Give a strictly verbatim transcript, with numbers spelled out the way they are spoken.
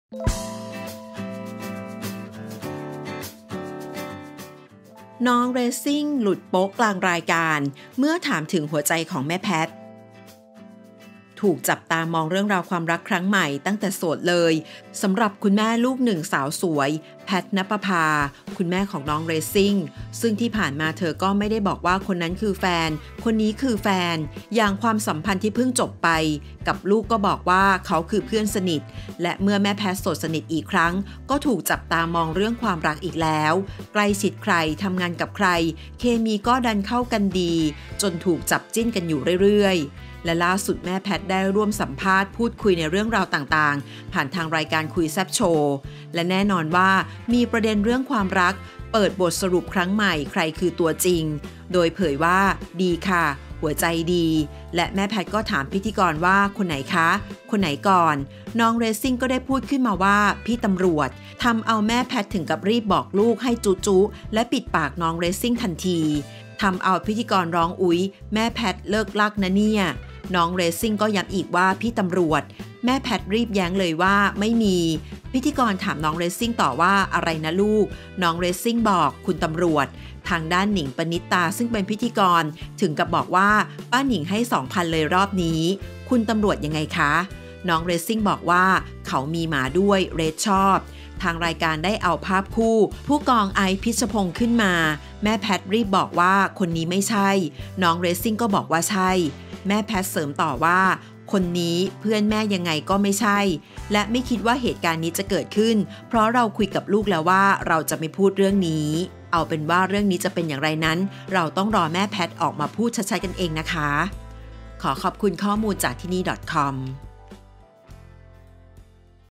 น้องเรซซิ่งหลุดโป๊กกลางรายการเมื่อถามถึงหัวใจของแม่แพทถูกจับตามองเรื่องราวความรักครั้งใหม่ตั้งแต่โสดเลยสำหรับคุณแม่ลูกหนึ่งสาวสวยแพทณปภาคุณแม่ของน้องเรซซิ่งซึ่งที่ผ่านมาเธอก็ไม่ได้บอกว่าคนนั้นคือแฟนคนนี้คือแฟนอย่างความสัมพันธ์ที่เพิ่งจบไปกับลูกก็บอกว่าเขาคือเพื่อนสนิทและเมื่อแม่แพทโสดสนิทอีกครั้งก็ถูกจับตามองเรื่องความรักอีกแล้วใกล้ชิดใครทำงานกับใครเคมีก็ดันเข้ากันดีจนถูกจับจิ้นกันอยู่เรื่อยๆและล่าสุดแม่แพทได้ร่วมสัมภาษณ์พูดคุยในเรื่องราวต่างๆผ่านทางรายการคุยแซ่บโชว์และแน่นอนว่ามีประเด็นเรื่องความรักเปิดบทสรุปครั้งใหม่ใครคือตัวจริงโดยเผยว่าดีค่ะหัวใจดีและแม่แพทก็ถามพิธีกรว่าคนไหนคะคนไหนก่อนน้องเรซซิ่งก็ได้พูดขึ้นมาว่าพี่ตำรวจทำเอาแม่แพทถึงกับรีบบอกลูกให้จุจุและปิดปากน้องเรซซิ่งทันทีทำเอาพิธีกรร้องอุ๊ยแม่แพทเลิกลักนะเนี่ยน้องเรซซิ่งก็ย้ำอีกว่าพี่ตำรวจแม่แพทรีบแย้งเลยว่าไม่มีพิธีกรถามน้องเรซซิ่งต่อว่าอะไรนะลูกน้องเรซซิ่งบอกคุณตำรวจทางด้านหนิงปณิตาซึ่งเป็นพิธีกรถึงกับบอกว่าป้าหนิงให้ สองพัน เลยรอบนี้คุณตำรวจยังไงคะน้องเรซซิ่งบอกว่าเขามีหมาด้วยเรซชอบทางรายการได้เอาภาพคู่ผู้กองไอซ์พิชพงศ์ขึ้นมาแม่แพทรีบบอกว่าคนนี้ไม่ใช่น้องเรซซิ่งก็บอกว่าใช่แม่แพทเสริมต่อว่าคนนี้เพื่อนแม่ยังไงก็ไม่ใช่และไม่คิดว่าเหตุการณ์นี้จะเกิดขึ้นเพราะเราคุยกับลูกแล้วว่าเราจะไม่พูดเรื่องนี้เอาเป็นว่าเรื่องนี้จะเป็นอย่างไรนั้นเราต้องรอแม่แพทออกมาพูดชัดๆกันเองนะคะขอขอบคุณข้อมูลจากที่นี่ .com